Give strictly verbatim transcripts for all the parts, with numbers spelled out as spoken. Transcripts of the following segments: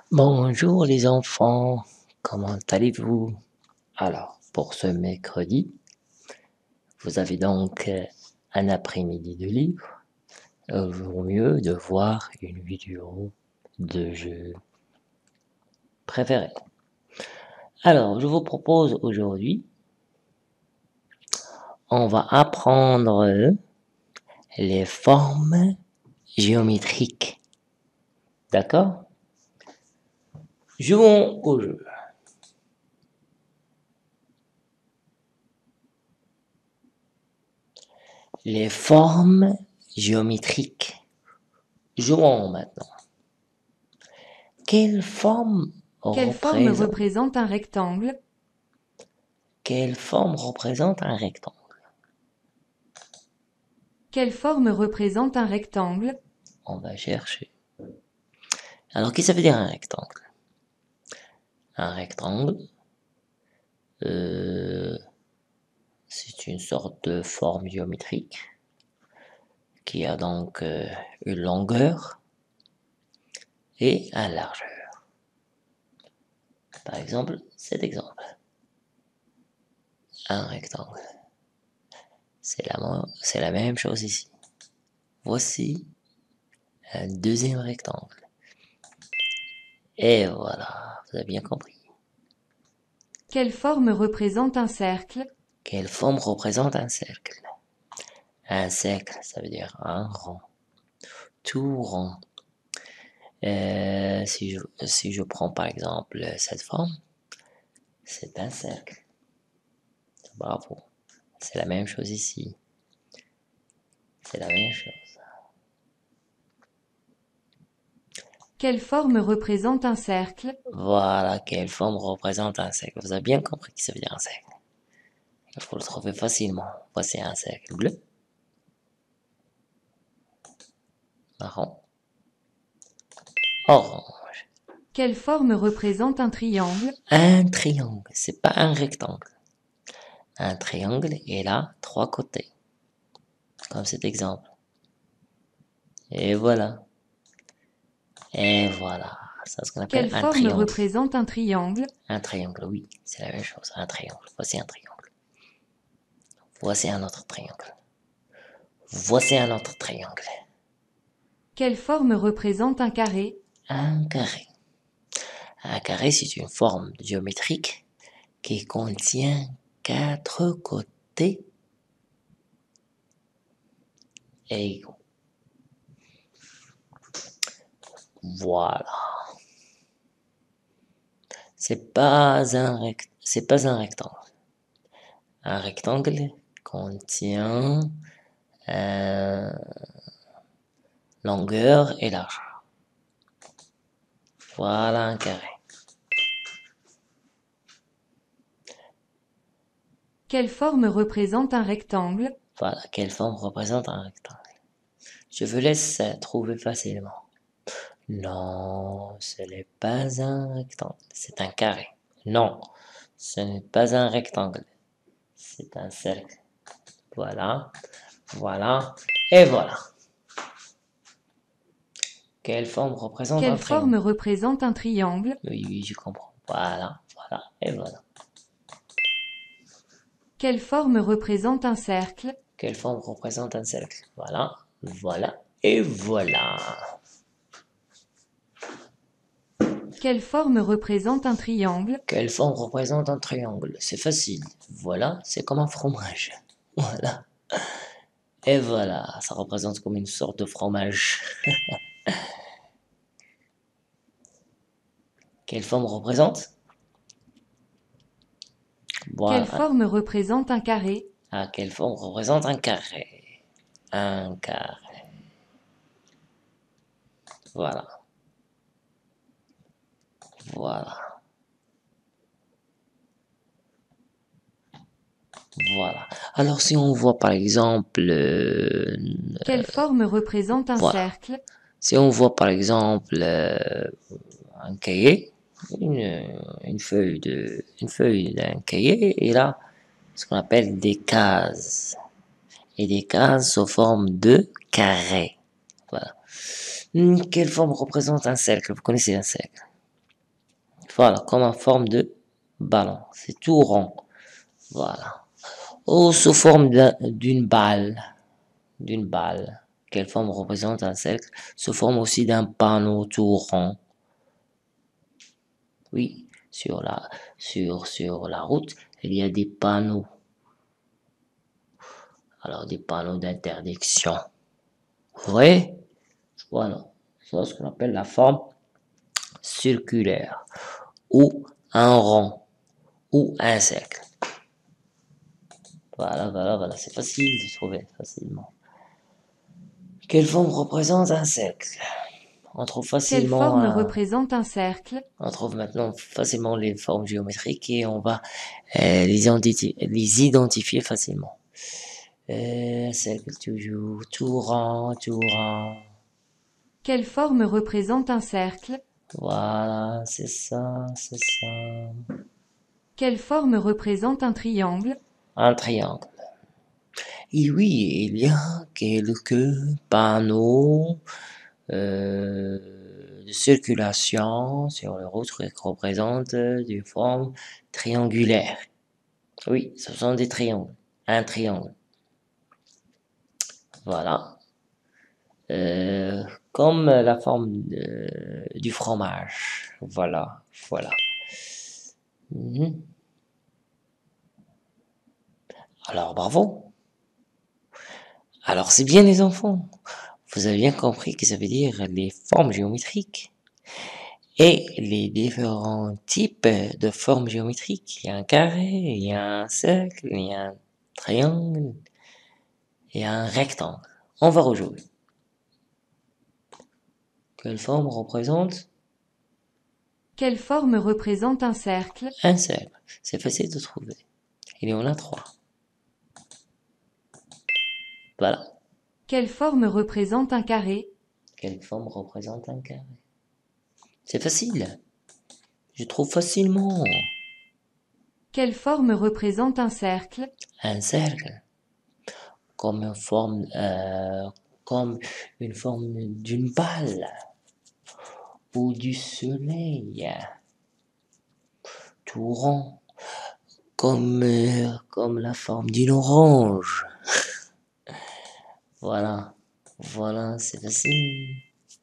Bonjour les enfants, comment allez-vous? Alors, pour ce mercredi, vous avez donc euh, un après-midi de libre, euh, au mieux de voir une vidéo de jeu préféré. Alors, je vous propose aujourd'hui, on va apprendre les formes géométriques. D'accord? Jouons au jeu. Les formes géométriques. Jouons maintenant. Quelle forme Quelle forme représente, représente un rectangle? quelle forme représente un rectangle? Quelle forme représente un rectangle? On va chercher. Alors, qu'est-ce que ça veut dire un rectangle? Un rectangle, euh, c'est une sorte de forme géométrique qui a donc euh, une longueur et une largeur. Par exemple, cet exemple. Un rectangle. C'est la, c'est la même chose ici. Voici un deuxième rectangle. Et voilà, vous avez bien compris. Quelle forme représente un cercle? Quelle forme représente un cercle? Un cercle, ça veut dire un rond. Tout rond. Euh, si, je, si je prends par exemple cette forme, c'est un cercle. Bravo. C'est la même chose ici. C'est la même chose. Quelle forme représente un cercle? Voilà quelle forme représente un cercle. Vous avez bien compris que ça veut dire un cercle. Il faut le trouver facilement. Voici un cercle bleu, marron, orange. Quelle forme représente un triangle? Un triangle, c'est pas un rectangle. Un triangle, il a trois côtés, comme cet exemple. Et voilà. Et voilà. C'est ce qu'on appelle Quelle un forme triangle. représente un triangle? Un triangle, oui, c'est la même chose. Un triangle. Voici un triangle. Voici un autre triangle. Voici un autre triangle. Quelle forme représente un carré? Un carré. Un carré, c'est une forme géométrique qui contient quatre côtés égaux. Voilà. C'est pas un rect... c'est pas un rectangle. Un rectangle contient euh, longueur et largeur. Voilà un carré. Quelle forme représente un rectangle? Voilà quelle forme représente un rectangle. Je vous laisse trouver facilement. Non, ce n'est pas un rectangle, c'est un carré. Non, ce n'est pas un rectangle, c'est un cercle. Voilà, voilà, et voilà. Quelle forme représente un Quelle forme triangle? représente un triangle? Oui, oui, je comprends. Voilà, voilà, et voilà. Quelle forme représente un cercle? Quelle forme représente un cercle? Voilà, voilà, et voilà. Quelle forme représente un triangle? Quelle forme représente un triangle? C'est facile. Voilà, c'est comme un fromage. Voilà. Et voilà, ça représente comme une sorte de fromage. Quelle forme représente? Quelle Voilà. forme représente un carré? Ah, quelle forme représente un carré? Un carré. Voilà. Voilà. Voilà. Alors si on voit par exemple... euh, Quelle forme représente un voilà. cercle? Si on voit par exemple euh, un cahier, une, une feuille de, une feuille d'un cahier, et là, ce qu'on appelle des cases. Et des cases sous forme de carré. Voilà. Hmm, Quelle forme représente un cercle? Vous connaissez un cercle? Voilà, comme en forme de ballon. C'est tout rond. Voilà. Ou sous forme d'une balle. D'une balle. Quelle forme représente un cercle? Sous forme aussi d'un panneau tout rond. Oui, sur la, sur, sur la route, il y a des panneaux. Alors, des panneaux d'interdiction. Vrai? Voilà. C'est ce qu'on appelle la forme circulaire. Ou un rond. Ou un cercle. Voilà, voilà, voilà. C'est facile de trouver facilement. Quelle forme représente un cercle? On trouve Quelle facilement forme un... représente un cercle? On trouve maintenant facilement les formes géométriques et on va euh, les, identi les identifier facilement. Euh, cercle toujours, tout rond, tout rond. Quelle forme représente un cercle? Voilà, c'est ça, c'est ça. Quelle forme représente un triangle? Un triangle. Et oui, il y a quelques panneaux euh, de circulation sur le route qui représentent des formes triangulaires. Oui, ce sont des triangles. Un triangle. Voilà. Euh, comme la forme de- du fromage. Voilà, voilà. Mhm. Alors, bravo. Alors, c'est bien les enfants. Vous avez bien compris que ça veut dire les formes géométriques. Et les différents types de formes géométriques. Il y a un carré, il y a un cercle, il y a un triangle, il y a un rectangle. On va rejouer. Quelle forme représente Quelle forme représente un cercle? un cercle? C'est facile de trouver. Il y en a trois. Voilà. Quelle forme représente un carré? Quelle forme représente un carré? C'est facile. Je trouve facilement. Quelle forme représente un cercle? Un cercle. Comme une forme, euh, comme une forme d'une balle. Ou du soleil. Tout rond. Comme, euh, comme la forme d'une orange. Voilà. Voilà, c'est facile.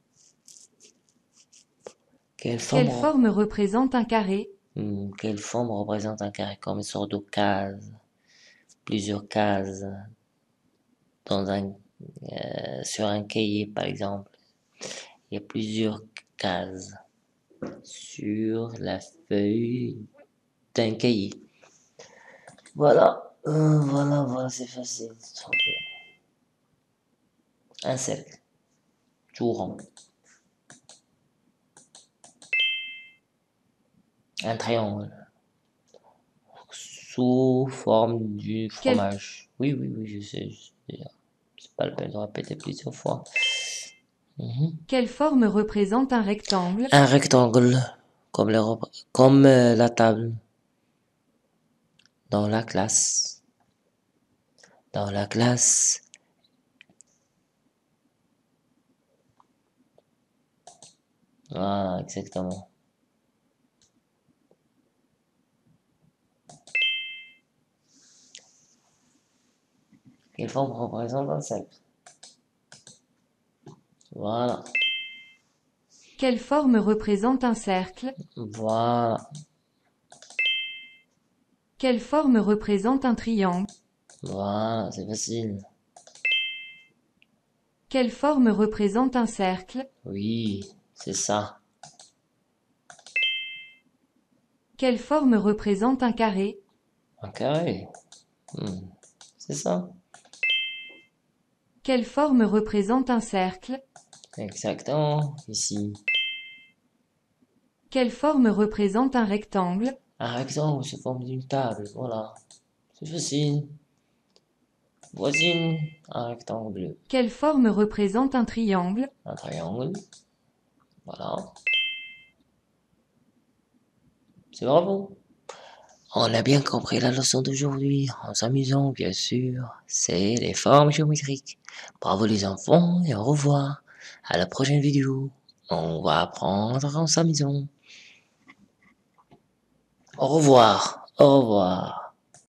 Quelle forme, Quelle forme représente un carré? hmm, quelle forme représente un carré? Comme une sorte de case. Plusieurs cases. Dans un, euh, sur un cahier, par exemple. Il y a plusieurs cases sur la feuille d'un cahier. Voilà. Euh, voilà, voilà, c'est facile de trouver. Un cercle. Tout rond. Un triangle. Sous forme du Quelle, fromage. Oui, oui, oui, je sais. je sais. C'est pas la peine de répéter plusieurs fois. Mhm. quelle forme représente un rectangle? Un rectangle, comme, les repr- comme euh, la table dans la classe. Dans la classe. Voilà, exactement. Quelle forme représente un cercle? Voilà, Quelle forme représente un cercle? voilà, Quelle forme représente un triangle? voilà, c'est facile. Quelle forme représente un cercle? Oui, c'est ça. Quelle forme représente un carré? Un carré. Hmm, c'est ça. Quelle forme représente un cercle? Exactement, ici. Quelle forme représente un rectangle? Un rectangle sous forme d'une table, voilà. C'est facile. Voisine, un rectangle. Quelle forme représente un triangle? Un triangle. Voilà. C'est bravo. On a bien compris la leçon d'aujourd'hui, en s'amusant, bien sûr. C'est les formes géométriques. Bravo les enfants et au revoir. À la prochaine vidéo. On va apprendre en s'amusant. Au revoir, au revoir.